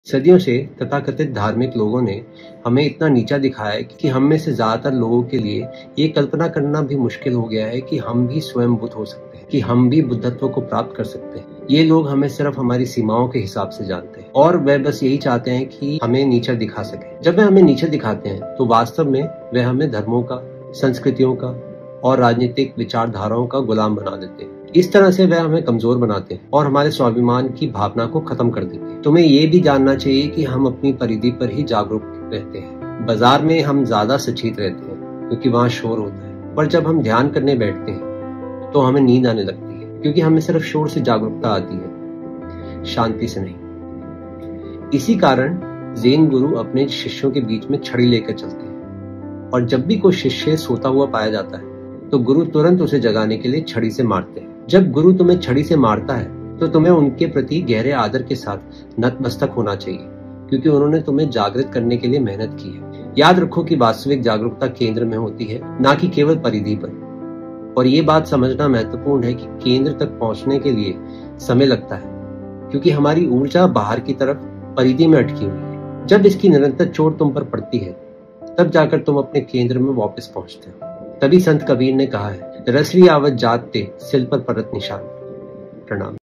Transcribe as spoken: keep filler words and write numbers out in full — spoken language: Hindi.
सदियों से तथाकथित धार्मिक लोगों ने हमें इतना नीचा दिखाया है कि हम में से ज्यादातर लोगों के लिए ये कल्पना करना भी मुश्किल हो गया है कि हम भी स्वयं बुद्ध हो सकते हैं, कि हम भी बुद्धत्व को प्राप्त कर सकते हैं। ये लोग हमें सिर्फ हमारी सीमाओं के हिसाब से जानते हैं और वह बस यही चाहते हैं कि हमें नीचा दिखा सके। जब वे हमें नीचे दिखाते हैं तो वास्तव में वे हमें धर्मों का, संस्कृतियों का और राजनीतिक विचारधाराओं का गुलाम बना देते हैं। इस तरह से वह हमें कमजोर बनाते हैं और हमारे स्वाभिमान की भावना को खत्म कर देते हैं। तुम्हें ये भी जानना चाहिए कि हम अपनी परिधि पर ही जागरूक रहते हैं। बाजार में हम ज्यादा सचेत रहते हैं क्योंकि वहाँ शोर होता है, पर जब हम ध्यान करने बैठते हैं तो हमें नींद आने लगती है क्योंकि हमें सिर्फ शोर से जागरूकता आती है, शांति से नहीं। इसी कारण ज़ेन गुरु अपने शिष्यों के बीच में छड़ी लेकर चलते हैं और जब भी कोई शिष्य सोता हुआ पाया जाता है तो गुरु तुरंत उसे जगाने के लिए छड़ी से मारते हैं। जब गुरु तुम्हें छड़ी से मारता है तो तुम्हें उनके प्रति गहरे आदर के साथ नतमस्तक होना चाहिए क्योंकि उन्होंने तुम्हें जागृत करने के लिए मेहनत की है। याद रखो कि वास्तविक जागरूकता केंद्र में होती है, ना कि केवल परिधि पर। और ये बात समझना महत्वपूर्ण है कि केंद्र तक पहुंचने के लिए समय लगता है क्योंकि हमारी ऊर्जा बाहर की तरफ परिधि में अटकी हुई है। जब इसकी निरंतर चोट तुम पर पड़ती है तब जाकर तुम अपने केंद्र में वापस पहुंचते हो। तभी संत कबीर ने कहा है, रसरी आवत जात ते सिल पर परत निशान। प्रणाम।